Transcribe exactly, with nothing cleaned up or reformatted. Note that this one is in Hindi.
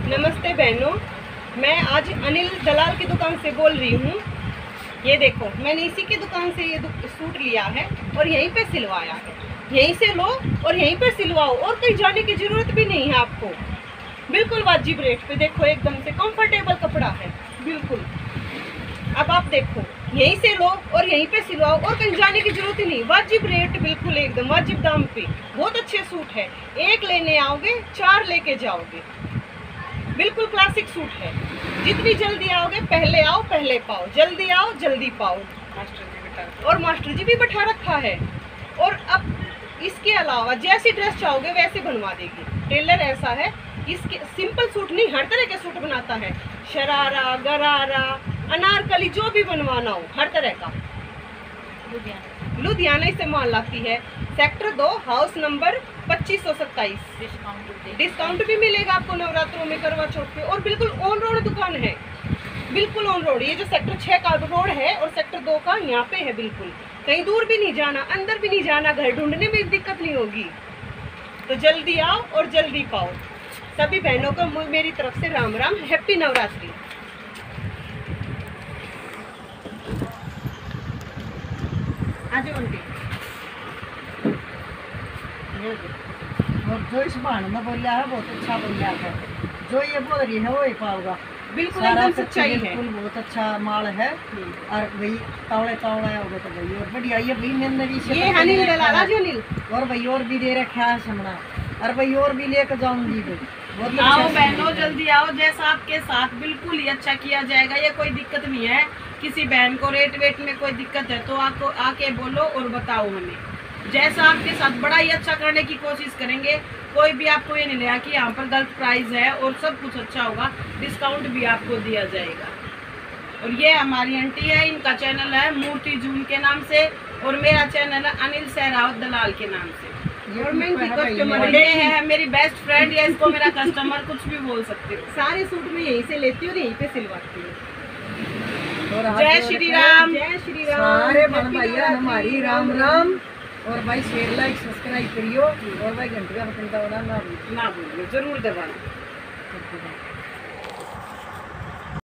नमस्ते बहनों, मैं आज अनिल दलाल की दुकान से बोल रही हूँ। ये देखो, मैंने इसी की दुकान से ये सूट लिया है और यहीं पे सिलवाया है। यहीं से लो और यहीं पे सिलवाओ और कहीं जाने की ज़रूरत भी नहीं है आपको। बिल्कुल वाजिब रेट पे, देखो एकदम से कंफर्टेबल कपड़ा है बिल्कुल। अब आप देखो, यहीं से लो और यहीं पे सिलवाओ और कहीं जाने की जरूरत ही नहीं। वाजिब रेट, बिल्कुल एकदम वाजिब दाम पे। बहुत अच्छे सूट है, एक लेने आओगे चार लेके जाओगे। बिल्कुल क्लासिक सूट है। जितनी जल्दी आओगे, पहले आओ पहले पाओ, जल्दी आओ जल्दी पाओ। मास्टर जी बैठा और मास्टर जी भी बैठा रखा है। और अब इसके अलावा जैसी ड्रेस चाहोगे वैसे बनवा देगी। टेलर ऐसा है, इसके सिंपल सूट नहीं, हर तरह के सूट बनाता है। शरारा, गरारा, अनारकली, जो भी बनवाना हो हर तरह का। लुधियाना लुधियाना से माल लाती है। सेक्टर दो, हाउस नंबर पच्चीस सौ सत्ताईस। डिस्काउंट डिस्काउंट भी मिलेगा आपको नवरात्रों में, करवा चौथ पे। और बिल्कुल ऑन रोड दुकान है, बिल्कुल ऑन रोड। ये जो सेक्टर छः का रोड है और सेक्टर दो का यहाँ पे है। बिल्कुल कहीं दूर भी नहीं जाना, अंदर भी नहीं जाना, घर ढूंढने में दिक्कत नहीं होगी। तो जल्दी आओ और जल्दी पाओ। सभी बहनों को मेरी तरफ से राम राम, हैप्पी नवरात्रि। आज उनके और जो इस बहाने में बोलिया है बहुत अच्छा बोलिया है। जो ये बोल रही है वो ही पाओगा। बिल्कुल एकदम सच्चाई है। बिल्कुल बहुत अच्छा माल है। और भाई तावड़े तावड़े होगा तो भाई और बढ़िया। ये भाई मैंने भी ये अनिल दलाल जो अनिल और भाई और भी दे रखा है सामना। और भाई और भी लेकर जाऊंगी भाई। आओ बहनों जल्दी आओ, जैसा आपके साथ बिल्कुल ही अच्छा किया जाएगा। ये कोई दिक्कत नहीं है। किसी बहन को रेट वेट में कोई दिक्कत है तो आपको आके बोलो और बताओ हमें। जैसा आपके साथ बड़ा ही अच्छा करने की कोशिश करेंगे। कोई भी आपको ये नहीं लगा कि यहाँ पर गलत प्राइस है, और सब कुछ अच्छा होगा। डिस्काउंट भी आपको दिया जाएगा। और ये हमारी आंटी है, इनका चैनल है मूर्ति जून के नाम से, और मेरा चैनल है अनिल सहरावत दलाल के नाम से। और मैं इनकी कस्टमर ये है मेरी बेस्ट फ्रेंड, या इसको मेरा कस्टमर कुछ भी बोल सकते हो। सारे सूट में यहीं से लेती हूँ और यहीं पे सिलवाती हूँ। जय श्री राम, जय श्री राम। सारे बहन भैया हमारी राम राम। और भाई शेयर लाइक सब्सक्राइब करियो और भाई घंटे का बटन दबाना ना भूलिए। ना भूलिए, जरूर दबाना।